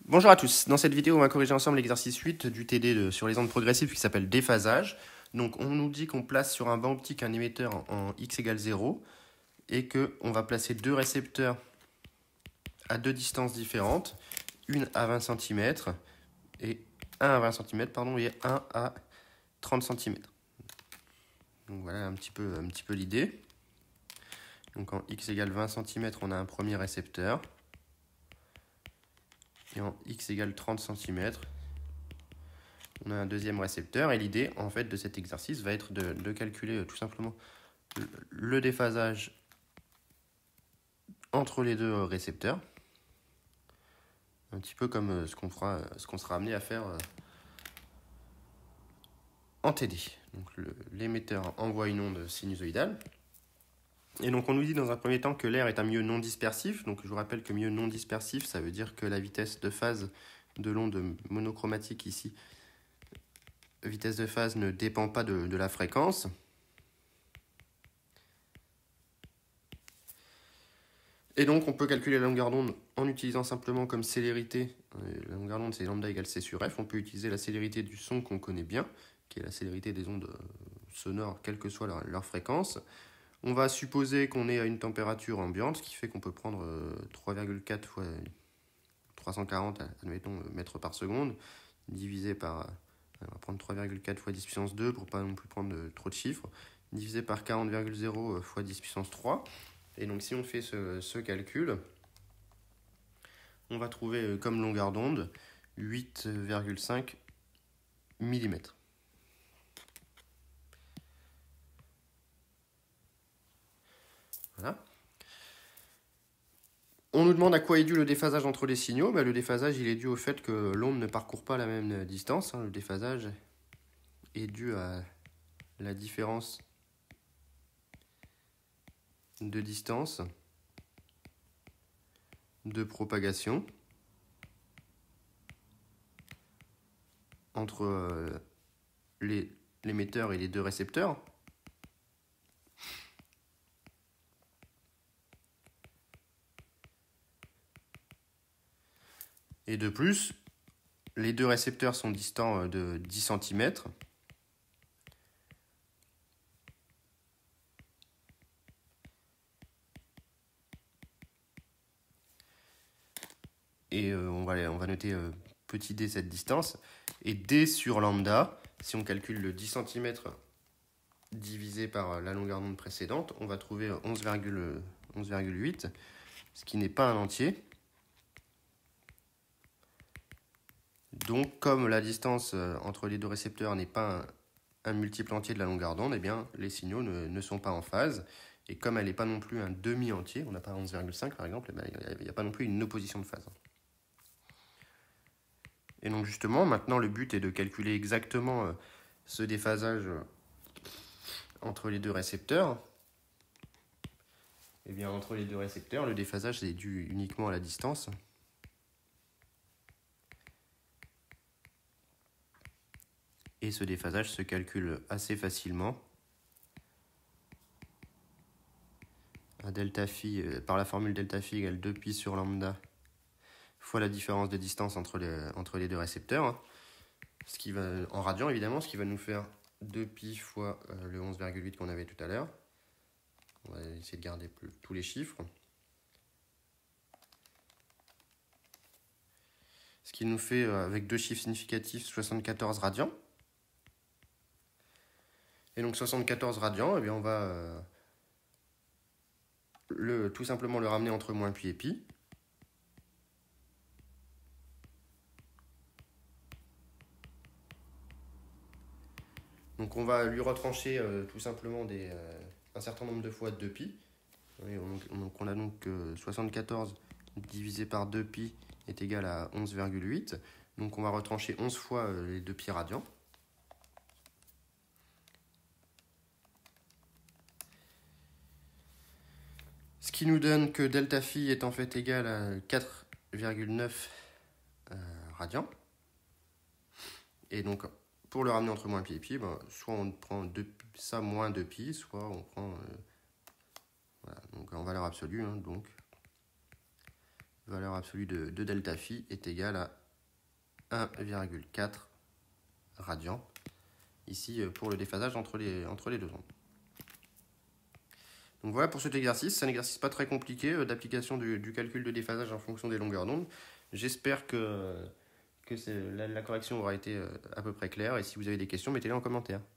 Bonjour à tous, dans cette vidéo on va corriger ensemble l'exercice 8 du TD sur les ondes progressives qui s'appelle déphasage. Donc on nous dit qu'on place sur un banc optique un émetteur en x égale 0 et qu'on va placer deux récepteurs à deux distances différentes, une à 20 cm et un à 20 cm pardon, et un à 30 cm. Donc voilà un petit peu l'idée. Donc en x égale 20 cm on a un premier récepteur. Et en x égale 30 cm, on a un deuxième récepteur. Et l'idée, en fait, de cet exercice va être de calculer tout simplement le déphasage entre les deux récepteurs. Un petit peu comme ce qu'on sera amené à faire en TD. Donc l'émetteur envoie une onde sinusoïdale. Et donc on nous dit dans un premier temps que l'air est un milieu non dispersif. Donc je vous rappelle que milieu non dispersif, ça veut dire que la vitesse de phase de l'onde monochromatique ici, vitesse de phase ne dépend pas de la fréquence. Et donc on peut calculer la longueur d'onde en utilisant simplement comme célérité, la longueur d'onde c'est lambda égale c sur f, on peut utiliser la célérité du son qu'on connaît bien, qui est la célérité des ondes sonores, quelle que soit leur fréquence. On va supposer qu'on est à une température ambiante, ce qui fait qu'on peut prendre 3,4 fois 340, admettons, mètres par seconde, divisé par, on va prendre 3,4 fois 10 puissance 2 pour pas non plus prendre trop de chiffres, divisé par 40,0 fois 10 puissance 3. Et donc si on fait ce calcul, on va trouver comme longueur d'onde 8,5 mm. Voilà. On nous demande à quoi est dû le déphasage entre les signaux. Le déphasage il est dû au fait que l'onde ne parcourt pas la même distance. Le déphasage est dû à la différence de distance de propagation entre l'émetteur et les deux récepteurs. Et de plus, les deux récepteurs sont distants de 10 cm. Et on va noter petit d cette distance. Et d sur lambda, si on calcule le 10 cm divisé par la longueur d'onde précédente, on va trouver 11,8, ce qui n'est pas un entier. Donc, comme la distance entre les deux récepteurs n'est pas un multiple entier de la longueur d'onde, eh bien, les signaux ne sont pas en phase. Et comme elle n'est pas non plus un demi-entier, on n'a pas 11,5 par exemple, il n'y a pas non plus une opposition de phase. Et donc justement, maintenant le but est de calculer exactement ce déphasage entre les deux récepteurs. Et bien entre les deux récepteurs, le déphasage est dû uniquement à la distance. Et ce déphasage se calcule assez facilement à delta phi, par la formule delta phi égale 2pi sur lambda fois la différence de distance entre les deux récepteurs. Ce qui va, en radian évidemment, ce qui va nous faire 2pi fois le 11,8 qu'on avait tout à l'heure. On va essayer de garder tous les chiffres. Ce qui nous fait, avec deux chiffres significatifs, 74 radians. Et donc 74 radians, eh bien on va tout simplement le ramener entre moins pi et pi. Donc on va lui retrancher tout simplement un certain nombre de fois 2pi. Donc on a donc 74 divisé par 2pi est égal à 11,8. Donc on va retrancher 11 fois les 2pi radians. Ce qui nous donne que delta phi est en fait égal à 4,9 radians. Et donc pour le ramener entre moins pi et pi, soit on prend ça moins 2pi, soit on prend voilà, donc en valeur absolue, donc valeur absolue de delta phi est égale à 1,4 radian, ici pour le déphasage entre les deux ondes. Donc voilà pour cet exercice, c'est un exercice pas très compliqué d'application du calcul de déphasage en fonction des longueurs d'onde. J'espère que la correction aura été à peu près claire, et si vous avez des questions, mettez-les en commentaire.